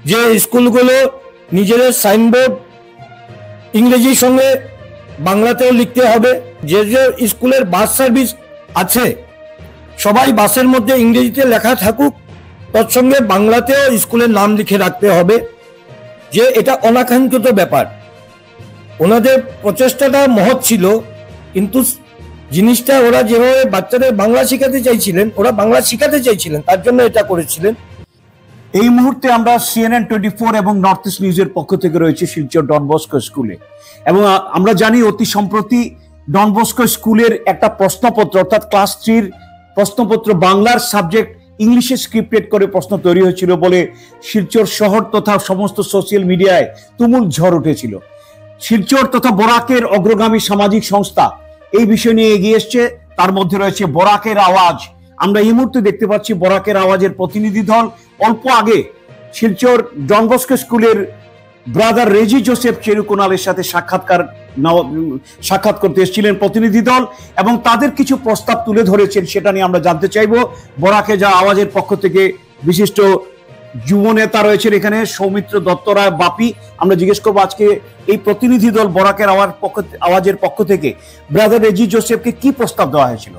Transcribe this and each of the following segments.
যে স্কুলগুলো নিজেদের সাইনবোর্ড ইংরেজির সঙ্গে বাংলাতেও লিখতে হবে। যে যে স্কুলের বাস সার্ভিস আছে সবাই বাসের মধ্যে ইংরেজিতে লেখা থাকুক, তৎসঙ্গে বাংলাতেও স্কুলের নাম লিখে রাখতে হবে। যে এটা অনাকাঙ্ক্ষিত ব্যাপার। ওনাদের প্রচেষ্টাটা মহৎ ছিল, কিন্তু জিনিসটা ওরা যেভাবে বাচ্চাদের বাংলা শেখাতে চাইছিলেন, ওরা বাংলা শেখাতে চাইছিলেন, তার জন্য এটা করেছিলেন। এই মুহূর্তে আমরা CNN 24 এবং নর্থ ইস্ট নিউজের পক্ষ থেকে রয়েছে শিলচর ডন বস্কো স্কুলে, এবং আমরা জানি অতি সম্প্রতি ডন বস্কো স্কুলের একটা প্রশ্নপত্র অর্থাৎ ক্লাস 3 প্রশ্নপত্র বাংলার সাবজেক্ট ইংলিশে স্ক্রিপ্টেড করে প্রশ্ন তৈরি হয়েছিল বলে শিলচর শহর তথা সমস্ত সোশ্যাল মিডিয়ায় তুমুল ঝড় উঠেছিল। শিলচর তথা বরাকের অগ্রগামী সামাজিক সংস্থা এই বিষয় নিয়ে এগিয়ে এসছে, তার মধ্যে রয়েছে বরাকের আওয়াজ। আমরা এই মুহূর্তে দেখতে পাচ্ছি বরাকের আওয়াজের প্রতিনিধি দল অল্প আগে শিলচর ডন বস্কো স্কুলের ব্রাদার রেজি জোসেফ চেরুকুনালের সাথে সাক্ষাৎ করতে এসেছিলেন প্রতিনিধি দল, এবং তাদের কিছু প্রস্তাব তুলে ধরেছেন, সেটা নিয়ে আমরা জানতে চাইব। বরাকে যা আওয়াজের পক্ষ থেকে বিশিষ্ট যুব নেতা রয়েছেন এখানে সৌমিত্র দত্ত রায় বাপি, আমরা জিজ্ঞেস করবো আজকে এই প্রতিনিধি দল বরাকের আওয়াজের পক্ষ থেকে ব্রাদার রেজি জোসেফকে কি প্রস্তাব দেওয়া হয়েছিল।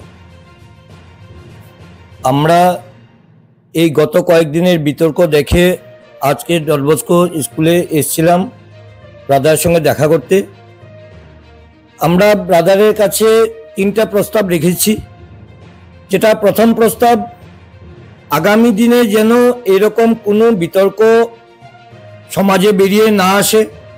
আমরা এই গত কয়েকদিনের বিতর্ক দেখে আজকে ডন বস্কো স্কুলে এসেছিলাম ব্রাদারের সঙ্গে দেখা করতে। আমরা ব্রাদারের কাছে 3টা প্রস্তাব রেখেছি। যেটা প্রথম প্রস্তাব, আগামী দিনে যেন এরকম কোনো বিতর্ক সমাজে বেরিয়ে না আসে।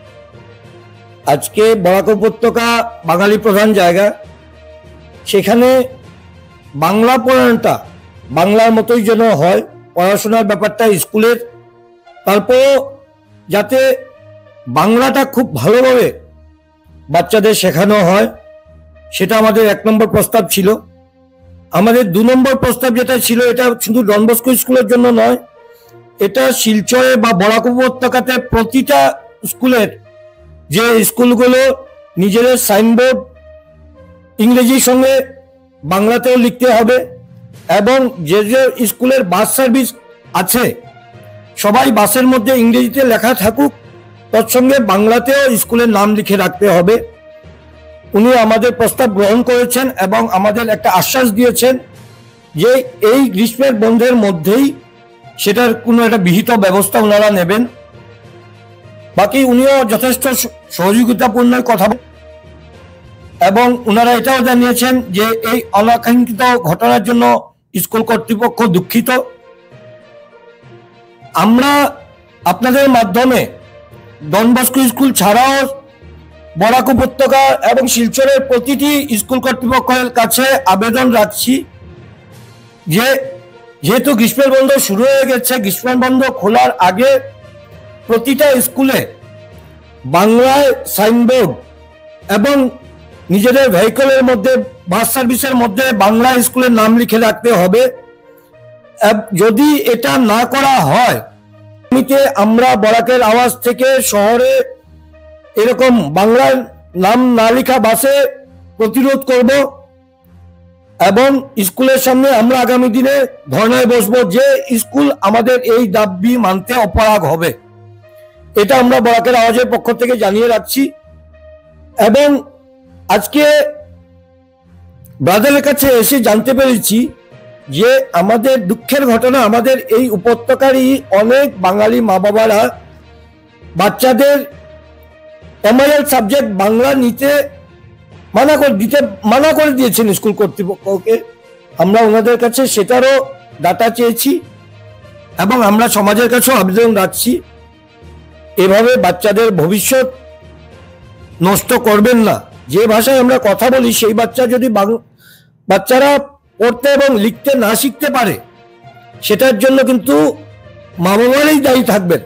আজকে বরাক উপত্যকা বাঙালি প্রধান জায়গা, সেখানে বাংলা পড়ানোটা বাংলার মতোই যেন হয়, পড়াশোনার ব্যাপারটা স্কুলের, তারপর যাতে বাংলাটা খুব ভালোভাবে বাচ্চাদের শেখানো হয়, সেটা আমাদের 1 নম্বর প্রস্তাব ছিল। আমাদের 2 নম্বর প্রস্তাব যেটা ছিল, এটা শুধু ডন বস্কো স্কুলের জন্য নয়, এটা শিলচরে বা বরাক উপত্যকাতে প্রতিটা স্কুলের যে স্কুলগুলো নিজেদের সাইনবোর্ড ইংরেজির সঙ্গে বাংলাতেও লিখতে হবে, এবং যে যে স্কুলের বাস সার্ভিস আছে সবাই বাসের মধ্যে ইংরেজিতে লেখা থাকুক, তৎসঙ্গে বাংলাতেও স্কুলের নাম লিখে রাখতে হবে। উনি আমাদের প্রস্তাব গ্রহণ করেছেন এবং আমাদের একটা আশ্বাস দিয়েছেন যে এই গ্রীষ্মের বন্ধের মধ্যেই সেটার কোনো একটা বিহিত ব্যবস্থা ওনারা নেবেন। বাকি উনিও যথেষ্ট সহযোগিতাপূর্ণ কথা, এবং ওনারা এটাও জানিয়েছেন যে এই অনাকাঙ্ক্ষিত ঘটনার জন্য স্কুল কর্তৃপক্ষ দুঃখিত। আমরা আপনাদের মাধ্যমে ডন বস্কো স্কুল ছাড়াও বরাক উপত্যকা এবং শিলচরের প্রতিটি স্কুল কর্তৃপক্ষের কাছে আবেদন রাখছি যে যেহেতু গ্রীষ্মের বন্ধ শুরু হয়ে গেছে, গ্রীষ্মের বন্ধ খোলার আগে প্রতিটা স্কুলে বাংলায় সাইনবোর্ড এবং নিজেদের ভেহিকলের মধ্যে বাস সার্ভিসের মধ্যে বাংলা স্কুলের নাম লিখে রাখতে হবে। যদি এটা না করা হয়, আমরা বরাকের আওয়াজ থেকে শহরে এরকম বাংলার নাম না লেখা বাসে প্রতিরোধ করব, এবং স্কুলের সামনে আমরা আগামী দিনে ধর্নায় বসবো যে স্কুল আমাদের এই দাবি মানতে অপারগ হবে। এটা আমরা বরাকের আওয়াজের পক্ষ থেকে জানিয়ে রাখছি। এবং আজকে ব্রাদারের কাছে এসে জানতে পেরেছি যে আমাদের দুঃখের ঘটনা, আমাদের এই উপত্যকারই অনেক বাঙালি মা বাবারা বাচ্চাদের এমআইএল সাবজেক্ট বাংলা নিতে মানা করে দিয়েছেন স্কুল কর্তৃপক্ষকে। আমরা ওনাদের কাছে সেটারও ডাটা চেয়েছি, এবং আমরা সমাজের কাছেও আবেদন রাখছি এভাবে বাচ্চাদের ভবিষ্যৎ নষ্ট করবেন না। যে ভাষায় আমরা কথা বলি সেই বাচ্চারা পড়তে এবং লিখতে না শিখতে পারে, সেটার জন্য কিন্তু মা বাবারাই দায়ী থাকবেন।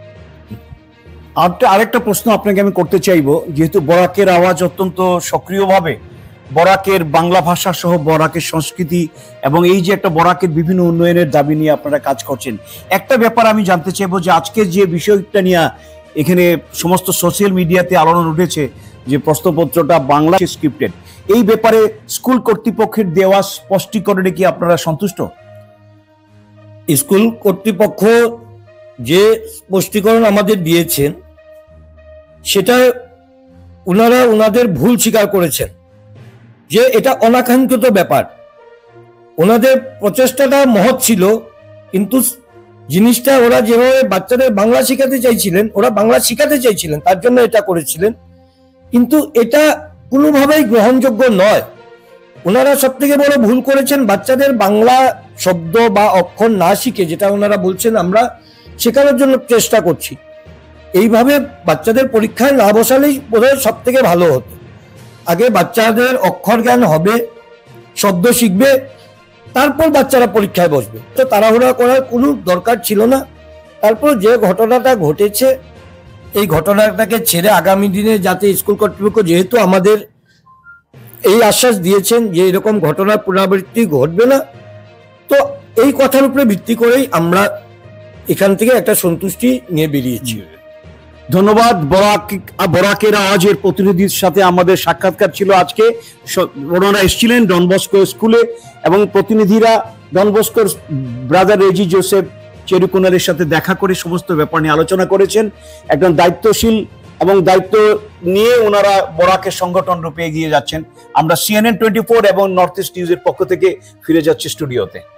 আরেকটা প্রশ্ন আপনাকে আমি করতে চাইবো, যেহেতু বরাকের আওয়াজ অত্যন্ত সক্রিয়ভাবে বরাকের বাংলা ভাষা সহ বরাকের সংস্কৃতি এবং এই যে একটা বরাকের বিভিন্ন উন্নয়নের দাবি নিয়ে আপনারা কাজ করছেন, একটা ব্যাপার আমি জানতে চাইবো যে আজকে যে বিষয়টা নিয়ে এখানে সমস্ত সোশ্যাল মিডিয়াতে আলোড়ন উঠেছে যে প্রশ্নপত্রটা বাংলা স্ক্রিপ্টেড, এই ব্যাপারে স্কুল কর্তৃপক্ষের দেওয়া স্পষ্টীকরণে কি আপনারা সন্তুষ্ট? স্কুল কর্তৃপক্ষ যে স্পষ্টীকরণ আমাদের দিয়েছেন সেটা ওনারা ওনাদের ভুল স্বীকার করেছেন, যে এটা অনাকাঙ্ক্ষিত ব্যাপার। ওনাদের প্রচেষ্টাটা মহৎ ছিল, কিন্তু জিনিসটা ওরা যেভাবে বাচ্চাদের বাংলা শেখাতে চাইছিলেন, ওরা বাংলা শেখাতে চাইছিলেন, তার জন্য এটা করেছিলেন, কিন্তু এটা কোনোভাবেই গ্রহণযোগ্য নয়। ওনারা সব থেকে বড় ভুল করেছেন, বাচ্চাদের বাংলা শব্দ বা অক্ষর না শিখে, যেটা ওনারা বলছেন আমরা শেখানোর জন্য চেষ্টা করছি, এইভাবে বাচ্চাদের পরীক্ষায় না বসালেই বোধহয় সব থেকে ভালো হতো। আগে বাচ্চাদের অক্ষর জ্ঞান হবে, শব্দ শিখবে, তারপর বাচ্চারা পরীক্ষায় বসবে। তো তাড়াহুড়া করার কোনো দরকার ছিল না। তারপর যে ঘটনাটা ঘটেছে, এই ঘটনাটাকে ছেড়ে আগামী দিনে যাতে স্কুল কর্তৃপক্ষ, যেহেতু আমাদের এই আশ্বাস দিয়েছেন যে এরকম ঘটনার পুনরাবৃত্তি ঘটবে না, তো এই কথার উপরে ভিত্তি করেই আমরা এখান থেকে একটা সন্তুষ্টি নিয়ে বেরিয়েছি। ধন্যবাদ। বরাকের আওয়াজের প্রতিনিধির সাথে আমাদের সাক্ষাৎকার ছিল আজকে। ওনারা এসেছিলেন ডন বস্কো স্কুলে এবং প্রতিনিধিরা ডন বস্কোর ব্রাদার রেজি জোসেফ চেরুকুনারের সাথে দেখা করে সমস্ত ব্যাপার নিয়ে আলোচনা করেছেন। একজন দায়িত্বশীল এবং দায়িত্ব নিয়ে ওনারা বরাকের সংগঠন রূপে এগিয়ে যাচ্ছেন। আমরা CNN 24 এবং নর্থ ইস্ট নিউজের পক্ষ থেকে ফিরে যাচ্ছি স্টুডিওতে।